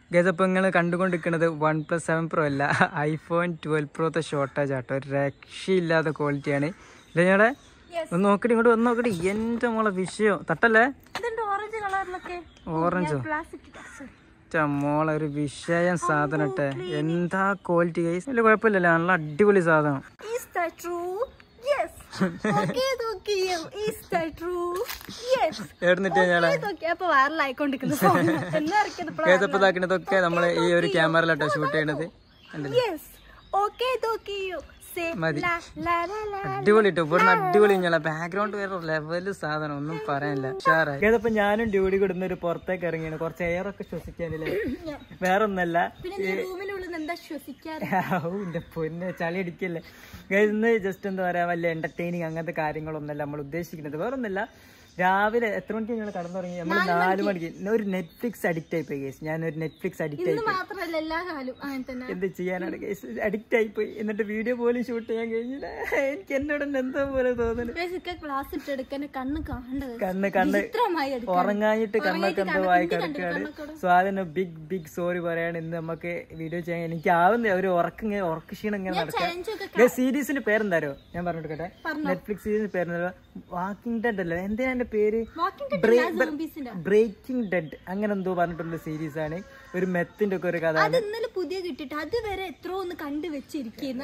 Guys അപ്പോൾ നിങ്ങൾ കണ്ടുകൊണ്ടിരിക്കുന്നത് OnePlus 7 Pro അല്ല, iPhone 12 Pro ഷോർട്ടേജ് ആട്ടോ. ഒരു രക്ഷയില്ലാത്ത ക്വാളിറ്റിയാണ്. ഇല്ല ഞങ്ങളെ ഒന്ന് നോക്കടി, ഇങ്ങോട്ട് വന്ന് നോക്കടി. എൻ്റെ മോളെ വിഷയം തട്ടല്ലേ, ഓറഞ്ചോ മോളെ ഒരു വിഷയം സാധനം ഇട്ടെ. എന്താ ക്വാളിറ്റി ഗൈസ്, വലിയ കുഴപ്പമില്ലല്ലോ, നല്ല അടിപൊളി സാധനം. ഇതൊക്കെ നമ്മള് ഈ ഒരു ക്യാമറയിലാട്ടോ ഷൂട്ട് ചെയ്യണത്. അടിപൊളി ട്ടോ, ഇവിടുന്ന് അടിപൊളി. ബാക്ക്ഗ്രൗണ്ട് വേറെ ലെവല് സാധനം, ഒന്നും പറയാനില്ല. ഏതപ്പോ ഞാനും ഡ്യൂട്ടി കൊടുന്ന ഒരു പുറത്തേക്ക് ഇറങ്ങിയാണ്, കുറച്ച് എയർ ഒക്കെ ശ്വസിക്കാനില്ലേ, വേറെ ഒന്നല്ല. എന്റെ പൊന്നെ ചളി അടിക്കല്ലേ. ഇന്ന് ജസ്റ്റ് എന്താ പറയാ, വലിയ എന്റർടൈനിങ് അങ്ങനത്തെ കാര്യങ്ങളൊന്നല്ല നമ്മൾ ഉദ്ദേശിക്കുന്നത്, വേറെ ഒന്നല്ല. രാവിലെ എത്ര മണിക്ക് ഞങ്ങൾ കടന്നു തുടങ്ങി? നമ്മൾ 4 മണിക്ക്. ഒരു നെറ്റ്ഫ്ലിക്സ് അഡിക്റ്റ് ആയിപ്പോയി ഗേസ്. ഞാനൊരു നെറ്റ്ഫ്ലിക്സ് അഡിക്റ്റ് ആയിപ്പോയി. എന്ത് ചെയ്യാനാണ് ഗേസ്, അഡിക്റ്റ് ആയിപ്പോയി. എന്നിട്ട് വീഡിയോ പോലും ഷൂട്ട് ചെയ്യാൻ കഴിഞ്ഞില്ല. എനിക്ക് എന്നോട് എന്തോ പോലെ തോന്നുന്നു. കണ്ണ് ഉറങ്ങാഞ്ഞിട്ട് കണ്ണൊക്കെ എന്തോ ആയി കിടക്കുകയാണ്. സോ അതിന് ബിഗ് സോറി പറയാണ്. ഇന്ന് നമുക്ക് വീഡിയോ ചെയ്യാൻ എനിക്ക് ആവുന്ന ഒരു ഉറക്ക ക്ഷീണം ഇങ്ങനെ നടക്കുക. സീരീസിന്റെ പേരെന്താരോ ഞാൻ പറഞ്ഞിട്ട് കേട്ടെ, നെറ്റ്ഫ്ലിക്സ് സീരീസിന്റെ പേരെന്താ, വാക്കിംഗ് ഡെഡ് അല്ലേ, എന്തിനാ എന്റെ പേര്, ബ്രേക്കിംഗ് ഡെഡ് അങ്ങനെ എന്തോ പറഞ്ഞിട്ടുള്ള സീരീസ് ആണ്. ഒരു മെത്തിന്റെ ഒക്കെ ഒരു കഥ. പുതിയ കിട്ടിട്ട് അതുവരെ എത്രയോ ഒന്ന് കണ്ടു വെച്ചിരിക്കുന്നു.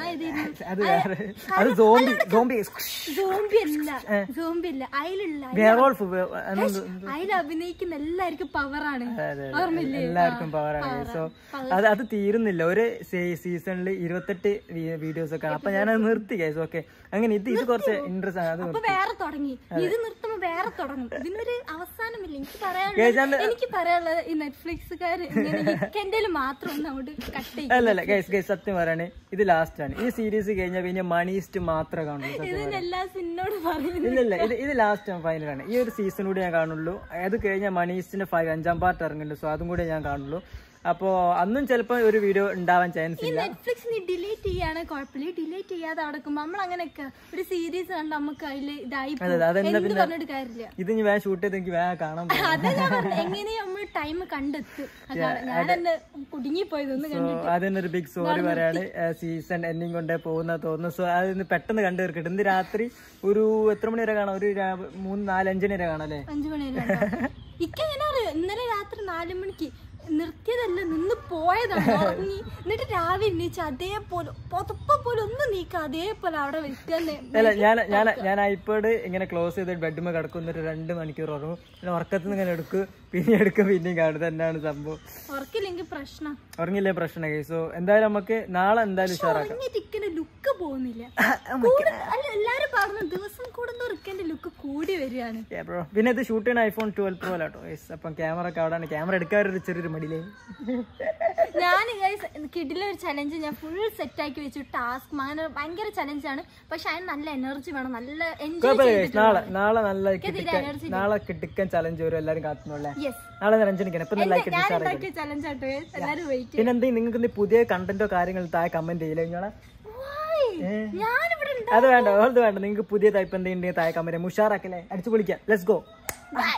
അതിൽ അഭിനയിക്കുന്ന എല്ലാവർക്കും പവറാണ്, എല്ലാവർക്കും പവറാണ്. സോ അത് തീരുന്നില്ല. ഒരു സീസണിൽ 28 വീഡിയോസ് ഒക്കെ ആണ്. അപ്പൊ ഞാനത് നിർത്തി ഗൈസ്. ഓക്കെ അങ്ങനെ ഇത് കുറച്ച് ഇൻട്രസ്റ്റ് ആണ്. അത് വേറെ തുടങ്ങി, ഇത് നിർത്തുമ്പോ വേറെ തുടങ്ങും. ഇതിനൊരു അവസാനമില്ല. എനിക്ക് പറയാനുള്ളത് ഈ നെറ്റ്ഫ്ലിക്സുകാര് മാത്രം അല്ലല്ല ഗൈസ് സത്യം പറയണേ, ഇത് ലാസ്റ്റ് ആണ്. ഈ സീരീസ് കഴിഞ്ഞാൽ പിന്നെ മണീസ്റ്റ് മാത്രമേ കാണുള്ളൂ. ഇല്ലല്ല, ഇത് ലാസ്റ്റ് ആണ്, ഫൈനലാണ്. ഈ ഒരു സീസൺ കൂടി ഞാൻ കാണുള്ളൂ. അത് കഴിഞ്ഞാൽ മണീസ്റ്റിന്റെ 5ാം പാർട്ട് ഇറങ്ങുന്നുണ്ട്. സോ അതും കൂടി ഞാൻ കാണുള്ളൂ. അപ്പോ അന്നും ചിലപ്പോ ഒരു വീഡിയോ ഉണ്ടാവാൻ ചാൻസ് ഇല്ല. നെറ്റ്ഫ്ലിക്സ് നീ ഡിലീറ്റ് ചെയ്യാണ് കുഴപ്പമില്ല. ഡിലീറ്റ് ചെയ്യാതെ അടക്കുമ്പോ നമ്മൾ അങ്ങനെയൊക്കെ ഒരു സീരീസ് കണ്ട് നമുക്ക് അതിൽ ഇതായി പറഞ്ഞിട്ട് കാര്യമില്ല. ഇത് ഞാൻ വേഗം ഷൂട്ട് ചെയ്ത് എനിക്ക് വേഗം കാണാൻ എങ്ങനെയാ നമ്മൾ ടൈം കണ്ടെത്തും. ഞാനെന്നെ കുടുങ്ങിപ്പോയതൊന്നും കണ്ടിട്ട് അതിനൊരു ബിഗ് സോറി പറയാണ്. സീസൺ എൻഡിങ് കൊണ്ടേ പോകുന്ന തോന്നുന്നു. സോ അതിന് പെട്ടെന്ന് കണ്ടു തീർക്കട്ടെ. ഇന്ന് രാത്രി ഒരു എത്ര മണി വരെ കാണാം? ഒരു 3, 4, 5 മണി വരെ കാണാം അല്ലേ? 5 മണി വരെ. ഇക്കെങ്ങനെ അറിയാം, ഇന്നലെ രാത്രി 4 മണിക്ക് നിർത്തിയതല്ല, നിന്ന് പോയതാണ്. ഉറങ്ങി എന്നിട്ട് രാവിലെ എണീച്ച് അതേപോലെ പോലെ ഒന്നും നീക്ക അതേപോലെ അവിടെ വെക്കല്ലേ. ഞാൻ ഐപാഡ് ഇങ്ങനെ ക്ലോസ് ചെയ്ത് ബെഡ്മ കിടക്കും. 2 മണിക്കൂർ ഉറങ്ങും. ഉറക്കത്തിൽ നിന്ന് ഇങ്ങനെ എടുക്കും, പിന്നെ എടുക്കും, പിന്നെയും കാണും. തന്നെയാണ് സംഭവം. ഉറക്കില്ലെങ്കിൽ പ്രശ്നം, ഉറങ്ങില്ലേ പ്രശ്നം. സോ എന്തായാലും നമുക്ക് നാളെ എന്തായാലും ഉഷാറാക്കാം. ലുക്ക് പോകുന്നില്ല. എല്ലാരും പറഞ്ഞു ദിവസം കൂടുന്ന ഇക്കന്റെ ലുക്ക് കൂടി വരികയാണ്. പിന്നെ ഇത് ഷൂട്ട് ചെയ്യുന്ന iPhone 12 Pro ആട്ടോ. അപ്പം ക്യാമറ ഒക്കെ അവിടെയാണ്. ക്യാമറ എടുക്കാറൊരു ചെറിയൊരു മടിയിലേ. ഞാൻ കിഡിലെ ഒരു ചലഞ്ച് ഞാൻ ഫുൾ സെറ്റ് ആക്കി വെച്ചു. ടാസ്ക് അങ്ങനെ ഭയങ്കര ചലഞ്ചാണ്. പക്ഷെ അതിന് നല്ല എനർജി വേണം, നല്ല നാളെ കിട്ടിക്കാൻ ചലഞ്ച് വരും. എല്ലാരും കാത്തുന്നുള്ളേ. നാളെ രഞ്ജനിക്കണം. പിന്നെ നിങ്ങൾക്ക് പുതിയ കണ്ടന്റോ കാര്യങ്ങളോ താഴെ കമന്റ് ചെയ്യില്ലേ നിങ്ങളെ? അത് വേണ്ട, നിങ്ങൾക്ക് പുതിയ ടൈപ്പ് എന്തെങ്കിലും താഴെ കമന്റ്. ഉഷാറാക്കല്ലേ, അടിച്ചു പൊളിക്കാം. Let's go.